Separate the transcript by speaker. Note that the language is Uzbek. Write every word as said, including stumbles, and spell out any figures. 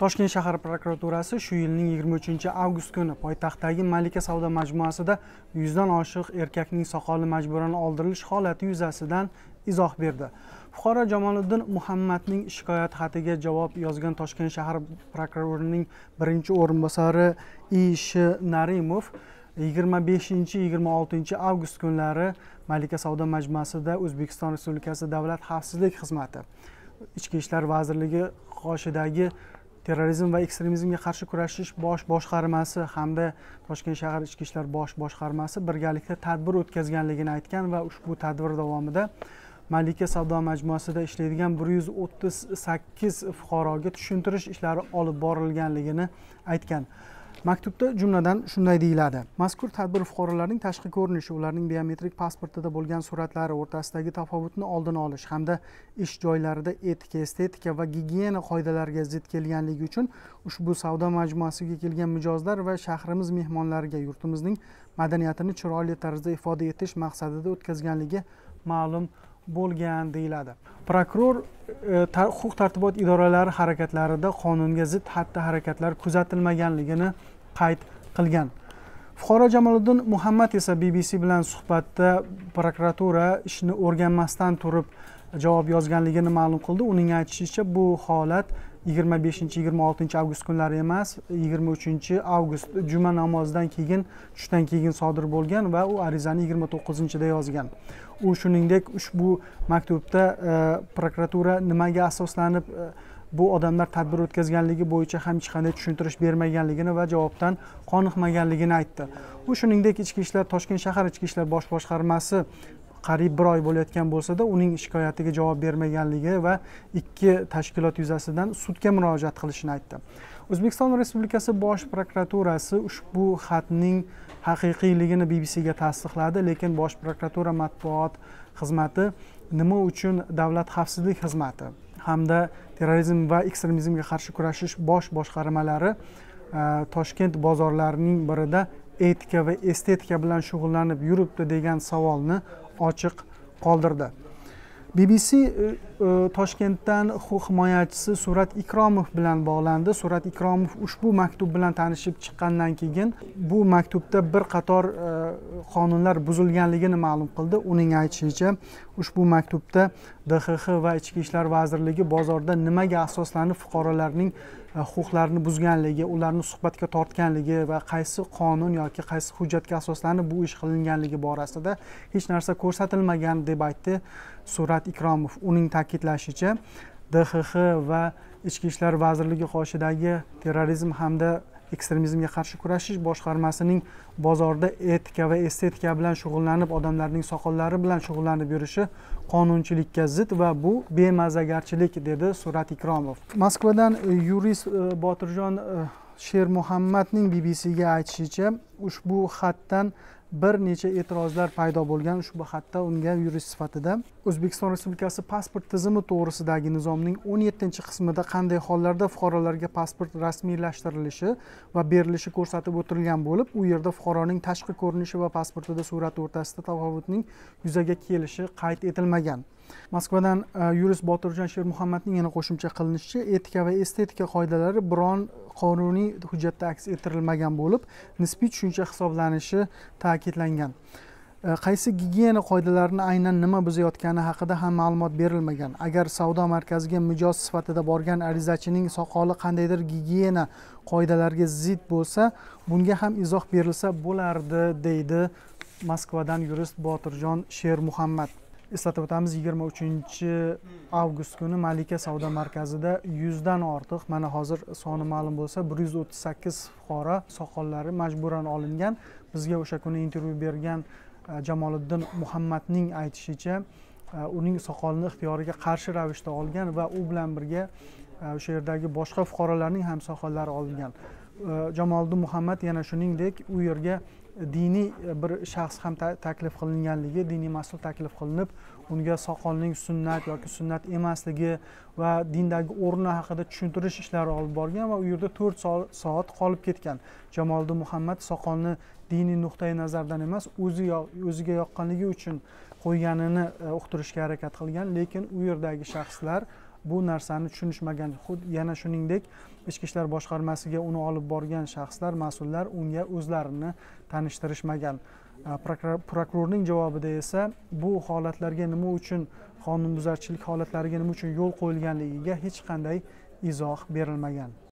Speaker 1: Toshkent shahar prokuraturasi shu yilning yigirma uchinchi avgust kuni poytaxtdagi Malika savdo majmuasida yuzdan oshiq erkakning soqoli majburan oldirilish holati yuzasidan izoh berdi. Fuqaro Jamoliddin Muhammadning shikoyat xatiga javob yozgan Toshkent shahar prokurorining birinchi o'rinbosari I Sh Narimov yigirma beshinchi yigirma oltinchi avgust kunlari Malika savdo majmuasida O'zbekiston Respublikasi Davlat xavfsizlik xizmati, Ichki ishlar vazirligi qoshidagi terrorizm va ekstremizmga qarshi kurashish bosh boshqarmasi hamda Toshkent shahar ichki ishlar bosh boshqarmasi birgalikda tadbir o'tkazganligini aytgan va ushbu tadbir davomida Malika savdo majmuasida ishlaydigan bir yuz o'ttiz sakkiz fuqaroga tushuntirish ishlari olib borilganligini aytgan. Maktubda jumladan shunday deyiladi: mazkur tadbir fuqarolarning tashqi ko'rinishi, ularning biometrik pasportida bo'lgan suratlari o'rtasidagi tafovutni oldini olish hamda ish joylarida etika, estetika va gigiyena qoidalariga zid kelganligi uchun ushbu savdo majmuasiga kelgan mijozlar va shahrimiz mehmonlariga yurtimizning madaniyatini chiroyli tarzda ifoda etish maqsadida o'tkazganligi ma'lum bo'lgan deyiladi. Prokuror huquq tartibot idoralari harakatlarida qonunga zid xatti-harakatlar kuzatilmaganligini qayd qilgan. Fuqaro Jamoliddin Muhammad esa B B C bilan suhbatda prokuratura ishni o'rganmasdan turib javob yozganligini ma'lum qildi. Uning aytishicha, bu holat yigirma beshinchi yigirma oltinchi avgust kunlari emas, yigirma uchinchi avgust juma namozidan keyin, tushdan keyin sodir bo'lgan va u arizani yigirma to'qqizinchida yozgan. U shuningdek ushbu maktubda e, prokuratura nimaga asoslanib e, bu odamlar tadbir o'tkazganligi bo'yicha ham hech qanday tushuntirish bermaganligini va javobdan qoniqmaganligini aytdi. U shuningdek ichki ishlar Toshkent shahar ichki ishlar bosh boshqarmasi qariyb bir oy bo'layotgan bo'lsa-da, uning shikoyatiga javob bermaganligi va ikki tashkilot yuzasidan sudga murojaat qilishini aytdi. O'zbekiston Respublikasi Bosh prokuraturasi ushbu xatning haqiqiyligini B B C ga tasdiqladi, lekin Bosh prokuratura matbuot xizmati nima uchun Davlat xavfsizlik xizmati hamda terrorizm va ekstremizmga qarshi kurashish bosh boshqarmalari Toshkent bozorlarining birida etika va estetika bilan shug'ullanib yuribdi degan savolni ochiq qoldirdi. B B C Toshkentdan huquq himoyachisi Surat Ikromov bilan bog'landi. Surat Ikromov ushbu maktub bilan tanishib chiqqandan keyin bu maktubda bir qator qonunlar buzilganligini ma'lum qildi. Uning aytishicha, ushbu maktubda D X X va Ichki ishlar vazirligi bozorda nimaga asoslanib fuqarolarning huquqlarini buzganligi, ularni suhbatga tortganligi va qaysi qonun yoki qaysi hujjatga asoslanib bu ish qilinganligi borasida hech narsa ko'rsatilmagan deb aytdi Surat Ikromov. Uning ta'kidlashicha, D X X va Ichki ishlar vazirligi qoshidagi terrorizm hamda ekstremizmga qarshi kurashish boshqarmasining bozorda etika va estetika bilan shug'ullanib, odamlarning soqollari bilan shug'ullanib yurishi qonunchilikka zid va bu bemazagarchilik, dedi Surat Ikromov. Moskvadan yurist Botirjon Shermuhammadning B B C ga aytishicha, ushbu xatdan bir necha e'tirozlar paydo bo'lgan. Ushbu xatda unga yurist sifatida O'zbekiston Respublikasi pasport tizimi to'g'risidagi nizomning o'n yettinchi qismida qanday hollarda fuqarolarga pasport rasmiylashtirilishi va berilishi ko'rsatib o'tilgan bo'lib, u yerda fuqaroning tashqi ko'rinishi va pasportida surati o'rtasida tafovutning yuzaga kelishi qayd etilmagan. Moskvadan yurist Botirjon Shermuhammadning yana qo'shimcha qilinishicha, etika va estetika qoidalari biron qonuniy hujjatda aks ettirilmagan bo'lib, nisbiy tushuncha hisoblanishi ta'kidlangan. Qaysi gigiyena qoidalarini aynan nima buzayotgani haqida ham ma'lumot berilmagan. Agar savdo markaziga mijoz sifatida borgan arizachining soqoli qandaydir gigiyena qoidalariga zid bo'lsa, bunga ham izoh berilsa bo'lardi, deydi Moskvadan yurist Botirjon Shermuhammad. Eslatib o'tamiz, yigirma uchinchi avgust kuni Malika savdo markazida yuzdan ortiq, mana hozir soni ma'lum bo'lsa, bir yuz o'ttiz sakkiz fuqaro soqollari majburan olingan. Bizga o'sha kuni intervyu bergan Jamoliddin Muhammadning aytishicha, uning soqolini ixtiyoriga qarshi ravishda olgan va u bilan birga o'sha yerdagi boshqa fuqarolarning ham soqollari olingan. Jamoliddin Muhammad yana shuningdek, u yerga diniy bir shaxs ham taklif qilinganligi, diniy mas'ul taklif qilinib, unga soqolning sunnat yoki sunnat emasligi va dindagi o'rni haqida tushuntirish ishlari olib borgan va u yerda to'rt soat qolib ketgan. Jamoliddin Muhammad soqolni diniy nuqtai nazardan emas, o'zi o'ziga yoqqanligi uchun qo'yganini uqtirishga harakat qilgan, lekin u yerdagi shaxslar bu narsani tushunishmagan. Yana shuningdek, ichki ishlar boshqarmasiga uni olib borgan shaxslar, mas'ullar unga o'zlarini tanishtirishmagan. Prokurorning javobida esa bu holatlarga nima uchun, qonunbuzarchilik holatlariga nima uchun yo'l qo'yilganligiga hech qanday izoh berilmagan.